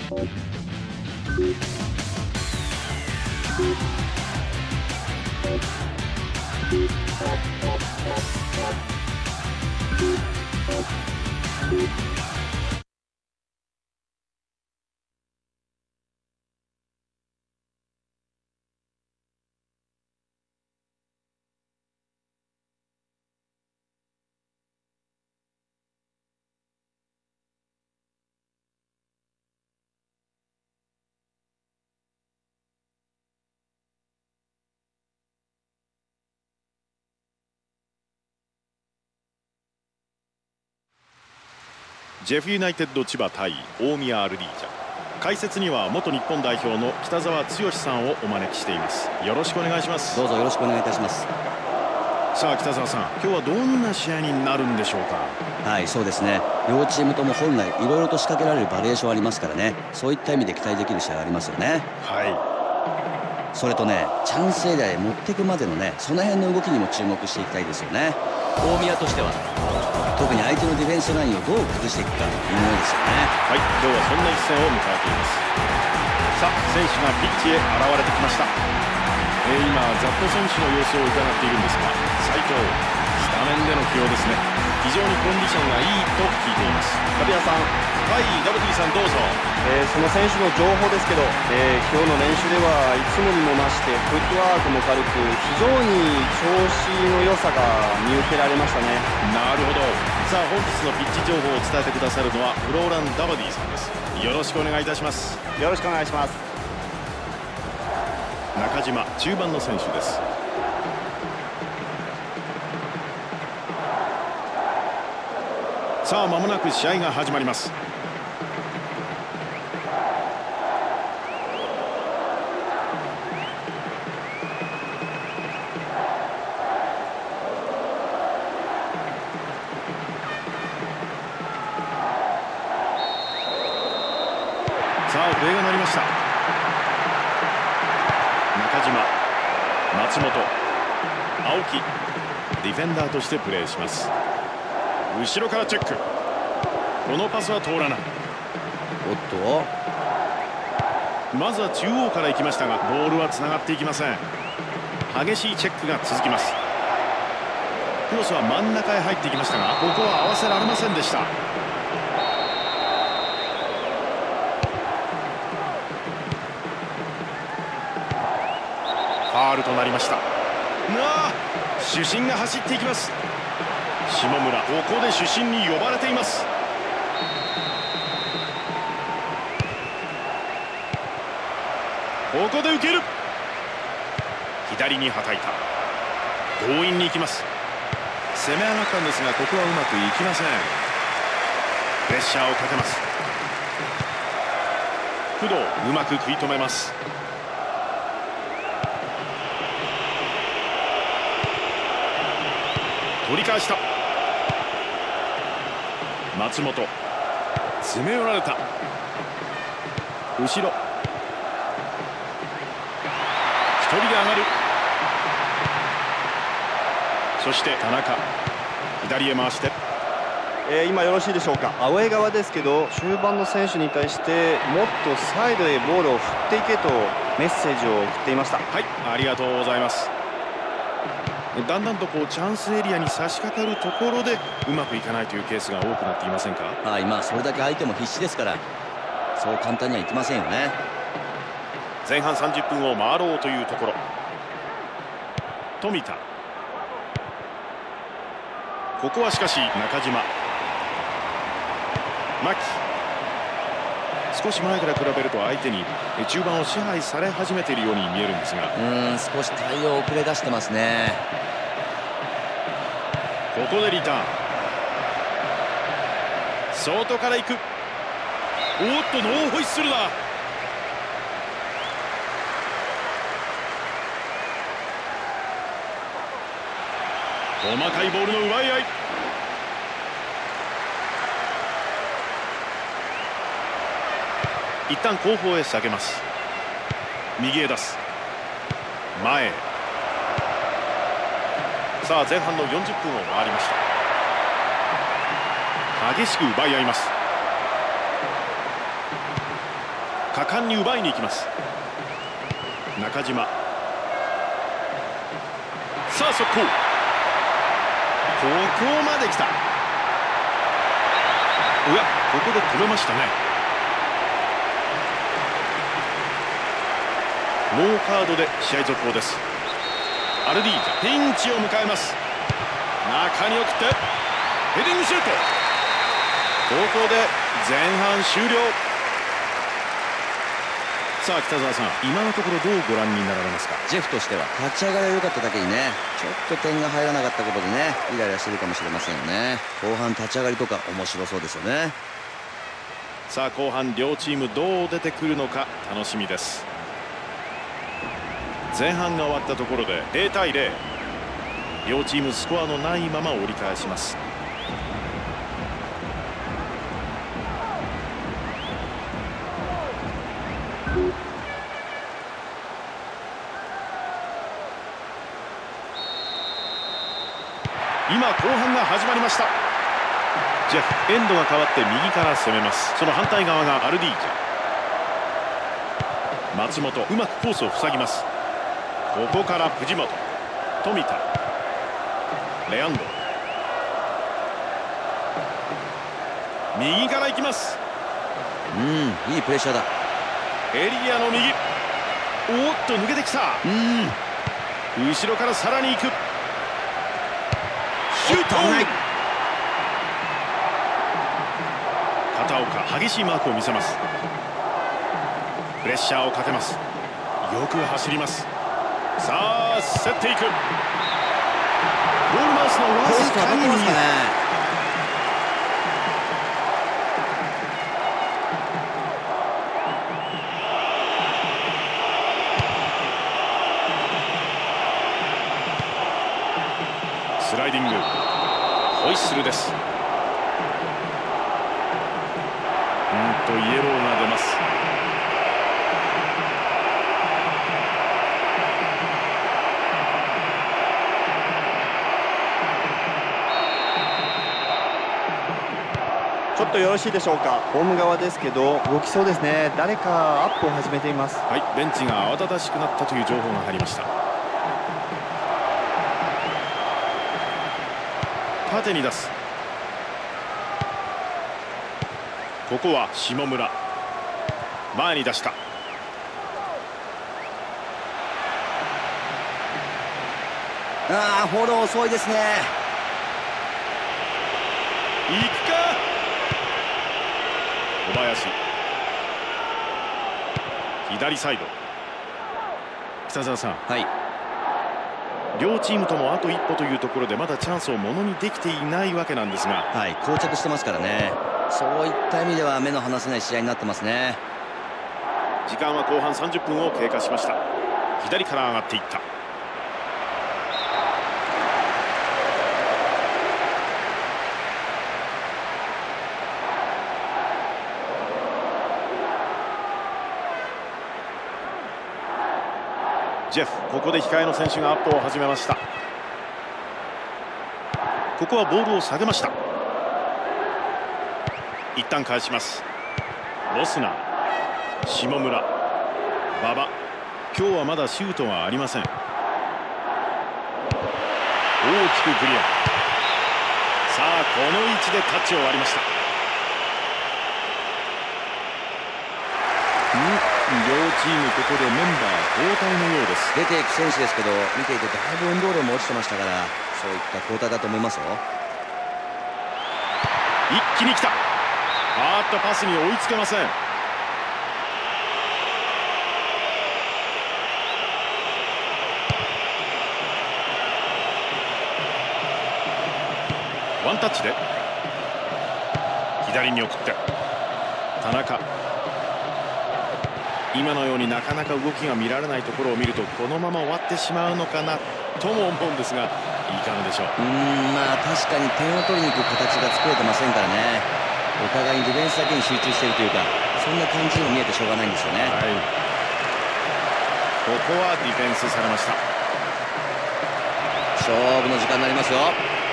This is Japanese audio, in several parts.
ジェフユナイテッド千葉対大宮アルディージャ。解説には元日本代表の北澤剛さんをお招きしています。よろしくお願いします。 どうぞよろしくお願いいたします。 さあ北澤さん、今日はどんな試合になるんでしょうか。 はい、そうですね。両チームとも本来いろいろと仕掛けられるバリエーションありますからね。そういった意味で期待できる試合がありますよね。 はい。 それとね、チャンスエリアへ持っていくまでのね、その辺の動きにも注目していきたいですよね。大宮としては特に相手のディフェンスラインをどう崩していくか微妙ですよね。 はい、今日はそんな一戦を迎えています。さあ選手がピッチへ現れてきました。今ザット選手の様子を伺っているんですが、斉藤スタメンでの起用ですね。非常にコンディションがいいと聞いています。 カビラさん、 はい、ダブティさんどうぞ。 その選手の情報ですけど、今日の練習ではいつもにも増してフットワークも軽く非常に調子の良さが見受けられましたね。 なるほど。さあ本日のピッチ情報を伝えてくださるのはフローラン・ダバディさんです。よろしくお願いいたします。 よろしくお願いします。 中島、中盤の選手です。さあ間もなく試合が始まります。さあ笛が鳴りました。中島、松本、青木、ディフェンダーとしてプレーします。後ろからチェック。このパスは通らない。 おっと、 まずは中央から行きましたがボールはつながっていきません。激しいチェックが続きます。クロスは真ん中へ入っていきましたがここは合わせられませんでした。ファールとなりました。主審が走っていきます。下村、ここで主審に呼ばれています。ここで受ける。左にはたいた。強引に行きます。攻め上がったんですがここはうまくいきません。プレッシャーをかけます。工藤、うまく食い止めます。取り返した。松本、詰め寄られた。後ろ、1人で上がる。そして田中、左へ回して、 今よろしいでしょうか。アウェー側ですけど中盤の選手に対してもっとサイドへボールを振っていけとメッセージを送っていました。 はい、ありがとうございます。だんだんとチャンスエリアに差し掛かるところでうまくいかないというケースが多くなっていませんか。 はい、それだけ相手も必死ですからそう簡単にはいきませんよね。 前半30分を回ろうというところ。富田、ここはしかし中島、牧、少し前から比べると相手に中盤を支配され始めているように見えるんですが、 少し対応遅れ出してますね。 ここでリターン。外から行く。おっとノーホイッスルだ。細かいボールの奪い合い。一旦後方へ下げます。右へ出す。前へ。さあ前半の40分を回りました。激しく奪い合います。 果敢に奪いに行きます。中島、さあ速攻、ここまで来た。うわ、ここで止めましたね。ノーカードで試合続行です。アルディージャ、ピンチを迎えます。中に送ってヘディングシュート。ここで前半終了。さあ北澤さん、今のところどうご覧になられますか？ ジェフとしては立ち上がりが良かっただけにね、ちょっと点が入らなかったことでね、イライラしてるかもしれませんよね。後半立ち上がりとか面白そうですよね。 さあ後半両チームどう出てくるのか楽しみです。前半が終わったところで0対0、両チームスコアのないまま折り返します。今後半が始まりました。ジェフ、エンドが変わって右から攻めます。その反対側がアルディージャ。松本、うまくコースを塞ぎます。ここから藤本、富田、レアンド、右から行きます。 いいプレッシャーだ。 エリアの右、おっと抜けてきた。後ろからさらに行く。シュート。片岡、激しいマークを見せます。プレッシャーをかけます。よく走ります。さあ競っていく。ゴールマウスのわずかに右。スライディング、ホイッスルです。イエローが出ます。 ちょっとよろしいでしょうか。ホーム側ですけど動きそうですね。誰かアップを始めています。 はい、ベンチが慌ただしくなったという情報が入りました。縦に出す。ここは下村、前に出した。 フォロー遅いですね。 いくか。小林、左サイド。北澤さん、 はい、 両チームともあと一歩というところでまだチャンスをものにできていないわけなんですが、 はい、膠着してますからね。そういった意味では目の離せない試合になってますね。 時間は後半30分を経過しました。左から上がっていった。ジェフ、ここで控えの選手がアップを始めました。ここはボールを下げました。一旦返します。ロスナー、下村、馬場、今日はまだシュートがありません。大きくクリア。さあこの位置でタッチを割りました。両チームここでメンバー交代のようです。 出ていく選手ですけど、見ていてだいぶ運動量も落ちてましたから、そういった交代だと思いますよ。 一気に来た。パスに追いつけません。ワンタッチで左に送って田中。今のようになかなか動きが見られないところを見ると、このまま終わってしまうのかなとも思うんですが、いかがでしょう。 確かに点を取りに行く形が作れてませんからね。お互いにディフェンスだけに集中しているというか、そんな感じにも見えてしょうがないんですよね。 はい、ここはディフェンスされました。 勝負の時間になりますよ。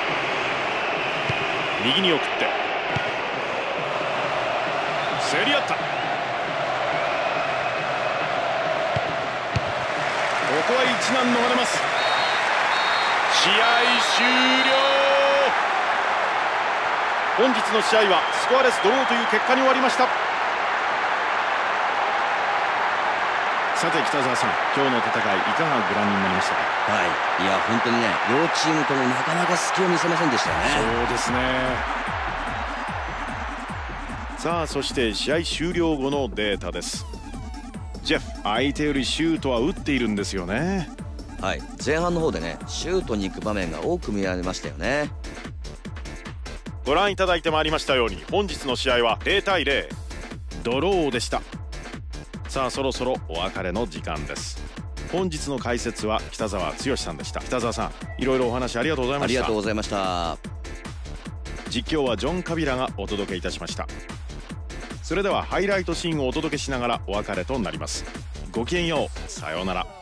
右に送って競り合った。 こは一難逃れます。試合終了。本日の試合はスコアレスドローという結果に終わりました。さて北澤さん、今日の戦いいかがご覧になりましたか？ はい、いや本当にね、両チームともなかなか隙を見せませんでしたよね。 そうですね。さあそして試合終了後のデータです。ジェフ、相手よりシュートは打っているんですよね。 はい、前半の方でね、シュートに行く場面が多く見られましたよね。 ご覧いただいてまいりましたように、本日の試合は0対0ドローでした。さあそろそろお別れの時間です。本日の解説は北澤剛さんでした。北澤さん、いろいろお話ありがとうございました。 ありがとうございました。 実況はジョン・カビラがお届けいたしました。それではハイライトシーンをお届けしながらお別れとなります。ごきげんよう、さようなら。